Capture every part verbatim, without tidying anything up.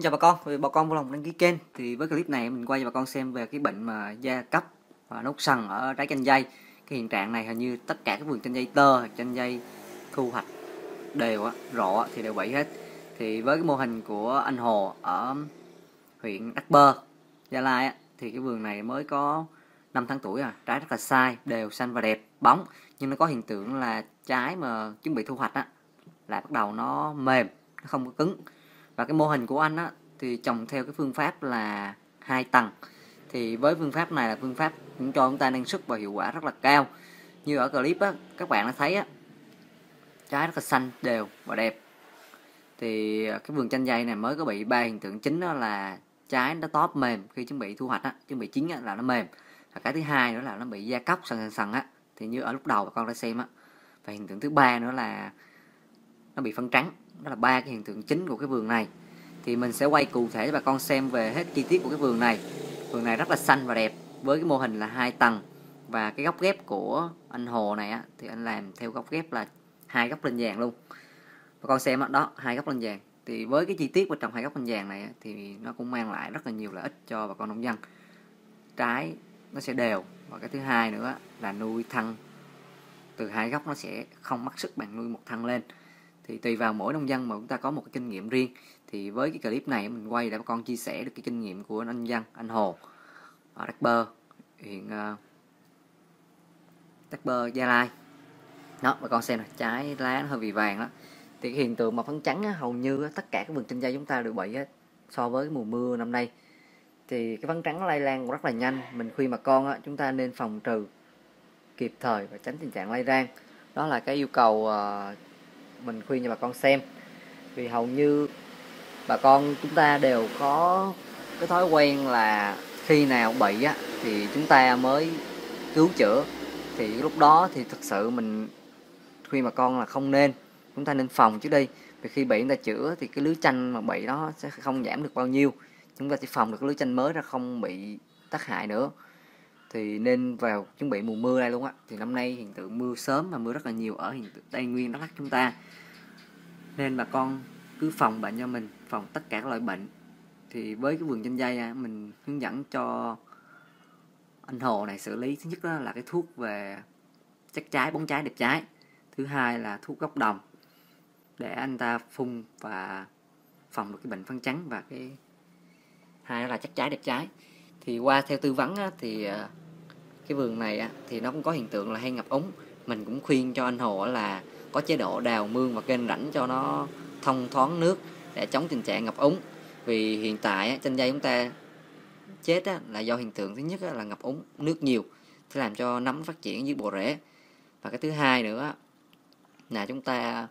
chào bà con, bà con vui lòng đăng ký kênh. Thì với clip này mình quay cho bà con xem về cái bệnh mà da cấp và nốt sần ở trái chanh dây. Cái hiện trạng này hình như tất cả các vườn chanh dây tơ, chanh dây thu hoạch đều á, rộ á, thì đều bị hết. Thì với cái mô hình của anh Hồ ở huyện Đắc Bơ, Gia Lai á, thì cái vườn này mới có năm tháng tuổi à, trái rất là sai, đều xanh và đẹp, bóng, nhưng nó có hiện tượng là trái mà chuẩn bị thu hoạch á là bắt đầu nó mềm, nó không có cứng. Và cái mô hình của anh á thì trồng theo cái phương pháp là hai tầng. Thì với phương pháp này là phương pháp cũng cho chúng ta năng suất và hiệu quả rất là cao. Như ở clip á, các bạn đã thấy á, trái rất là xanh, đều và đẹp. Thì cái vườn chanh dây này mới có bị ba hiện tượng chính, đó là trái nó tóp mềm khi chuẩn bị thu hoạch á, chuẩn bị chín á, là nó mềm. Và cái thứ hai nữa là nó bị da cóc sần sần sần á, thì như ở lúc đầu bà con đã xem á. Và hiện tượng thứ ba nữa là nó bị phân trắng. Đó là ba cái hiện tượng chính của cái vườn này. Thì mình sẽ quay cụ thể cho bà con xem về hết chi tiết của cái vườn này. Vườn này rất là xanh và đẹp với cái mô hình là hai tầng. Và cái góc ghép của anh Hồ này á, thì anh làm theo góc ghép là hai góc lên vàng luôn. Bà con xem đó, đó hai góc lên vàng. Thì với cái chi tiết của trồng hai góc lên vàng này á, thì nó cũng mang lại rất là nhiều lợi ích cho bà con nông dân. Trái nó sẽ đều. Và cái thứ hai nữa là nuôi thân từ hai góc nó sẽ không mất sức bằng nuôi một thân lên. Thì tùy vào mỗi nông dân mà chúng ta có một cái kinh nghiệm riêng. Thì với cái clip này mình quay để bà con chia sẻ được cái kinh nghiệm của nông dân anh Hồ ở Đắc Bơ, huyện uh, Đắc Bơ, Gia Lai. Đó, bà con xem này, trái lá nó hơi bị vàng đó. Thì cái hiện tượng mà phấn trắng á, hầu như á, tất cả các vườn chanh dây chúng ta đều bị á, so với mùa mưa năm nay. Thì cái phấn trắng nó lây lan rất là nhanh. Mình khuyên bà con á, chúng ta nên phòng trừ kịp thời và tránh tình trạng lây lan. Đó là cái yêu cầu uh, mình khuyên cho bà con xem. Vì hầu như bà con chúng ta đều có cái thói quen là khi nào bị á thì chúng ta mới cứu chữa. Thì lúc đó thì thực sự mình khuyên bà con là không nên, chúng ta nên phòng trước đi. Vì khi bị người ta chữa thì cái lứa chanh mà bị đó sẽ không giảm được bao nhiêu. Chúng ta chỉ phòng được cái lứa chanh mới ra, không bị tác hại nữa. Thì nên vào chuẩn bị mùa mưa đây luôn á. Thì năm nay hiện tượng mưa sớm và mưa rất là nhiều ở hiện tượng Tây Nguyên, Đắk Lắk chúng ta. Nên bà con cứ phòng bệnh cho mình, phòng tất cả các loại bệnh. Thì với cái vườn chanh dây mình hướng dẫn cho anh Hồ này xử lý. Thứ nhất đó là cái thuốc về chắc trái, bóng trái, đẹp trái. Thứ hai là thuốc gốc đồng để anh ta phun và phòng được cái bệnh phân trắng. Và cái hai đó là chắc trái, đẹp trái. Thì qua theo tư vấn á, thì cái vườn này á, thì nó cũng có hiện tượng là hay ngập úng. Mình cũng khuyên cho anh Hồ là có chế độ đào mương và kênh rãnh cho nó thông thoáng nước để chống tình trạng ngập úng. Vì hiện tại á, chanh dây chúng ta chết á, là do hiện tượng thứ nhất á, là ngập úng, nước nhiều, sẽ làm cho nấm phát triển dưới bộ rễ. Và cái thứ hai nữa là chúng ta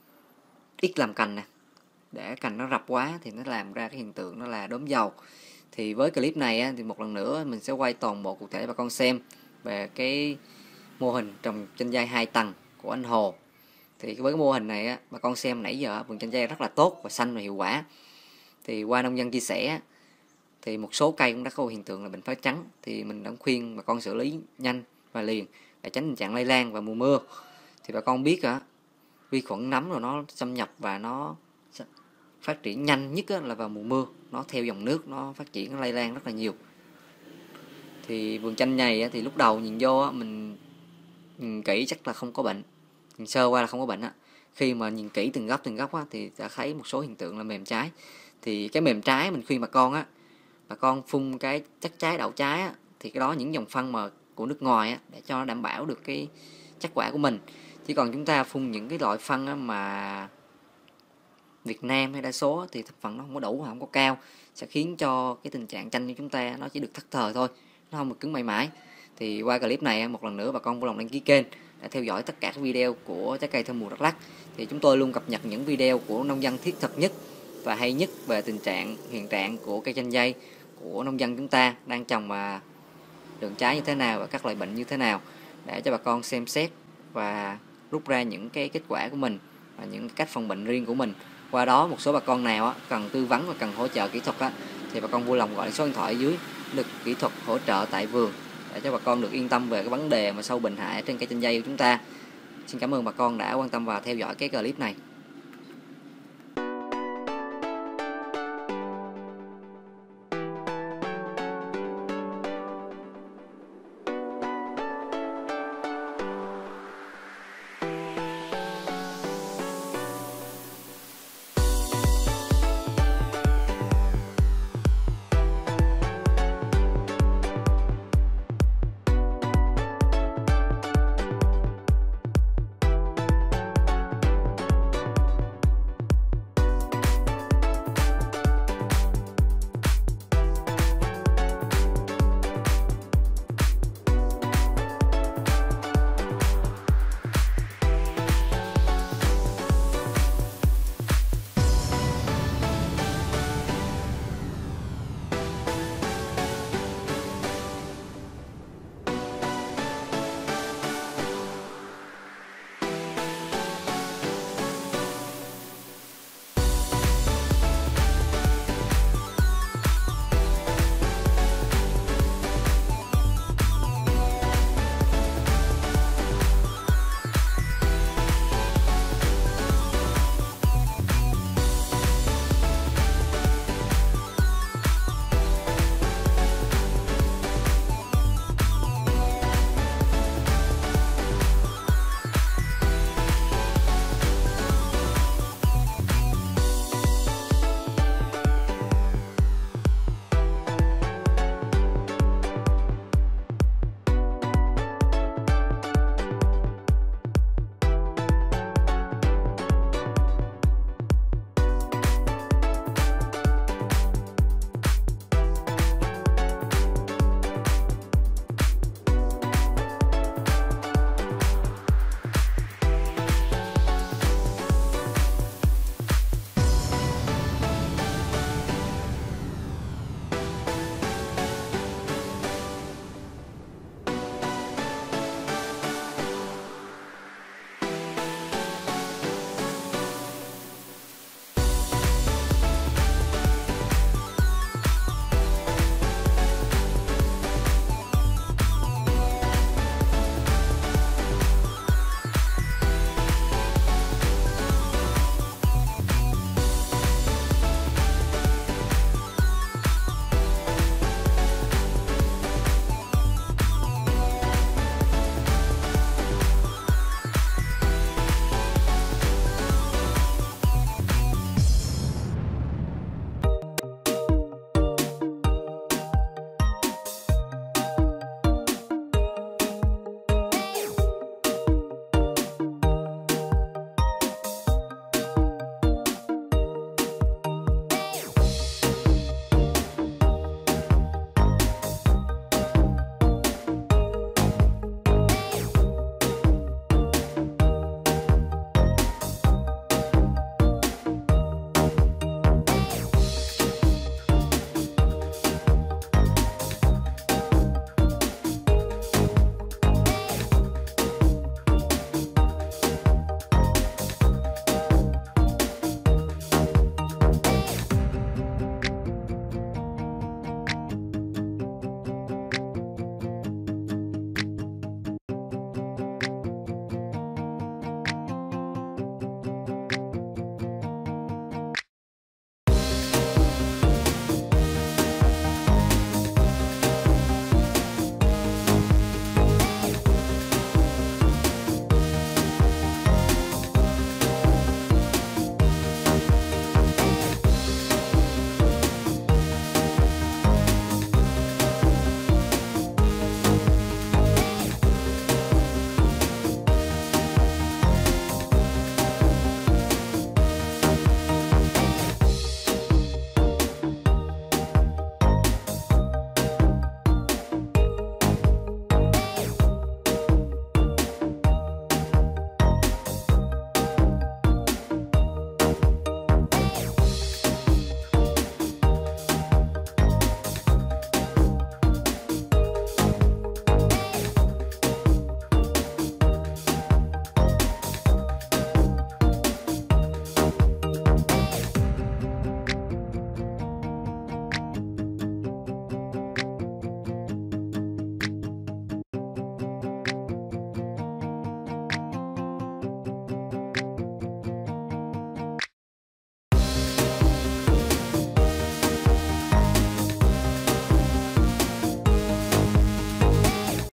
ít làm cành nè, để cành nó rập quá thì nó làm ra cái hiện tượng đó là đốm dầu. Thì với clip này á, thì một lần nữa mình sẽ quay toàn bộ cụ thể cho bà con xem về cái mô hình trồng chanh dây hai tầng của anh Hồ. Thì với cái mô hình này á, bà con xem nãy giờ vườn chanh dây rất là tốt và xanh và hiệu quả. Thì qua nông dân chia sẻ thì một số cây cũng đã có hiện tượng là bệnh phá trắng. Thì mình đã khuyên bà con xử lý nhanh và liền để tránh tình trạng lây lan vào mùa mưa. Thì bà con biết á, vi khuẩn nấm rồi nó xâm nhập và nó phát triển nhanh nhất là vào mùa mưa. Nó theo dòng nước, nó phát triển, nó lây lan rất là nhiều. Thì vườn chanh này thì lúc đầu nhìn vô mình nhìn kỹ chắc là không có bệnh, nhìn sơ qua là không có bệnh á. Khi mà nhìn kỹ từng góc từng góc á, thì đã thấy một số hiện tượng là mềm trái. Thì cái mềm trái mình khuyên bà con á, bà con phun cái chắc trái đậu trái á, thì cái đó những dòng phân mà của nước ngoài á, để cho nó đảm bảo được cái chất quả của mình. Chứ còn chúng ta phun những cái loại phân á, mà Việt Nam hay đa số á, thì thành phần nó không có đủ, không có cao, sẽ khiến cho cái tình trạng chanh của chúng ta nó chỉ được thất thời thôi, nó không được cứng mãi mãi. Thì qua clip này một lần nữa bà con vui lòng đăng ký kênh để theo dõi tất cả các video của trái cây theo mùa Đắk Lắk. Thì chúng tôi luôn cập nhật những video của nông dân thiết thực nhất và hay nhất về tình trạng hiện trạng của cây chanh dây của nông dân chúng ta đang trồng và đường trái như thế nào và các loại bệnh như thế nào, để cho bà con xem xét và rút ra những cái kết quả của mình và những cách phòng bệnh riêng của mình. Qua đó một số bà con nào á, cần tư vấn và cần hỗ trợ kỹ thuật á, thì bà con vui lòng gọi số điện thoại ở dưới được kỹ thuật hỗ trợ tại vườn để cho bà con được yên tâm về cái vấn đề mà sâu bệnh hại trên cây chanh dây của chúng ta. Xin cảm ơn bà con đã quan tâm và theo dõi cái clip này.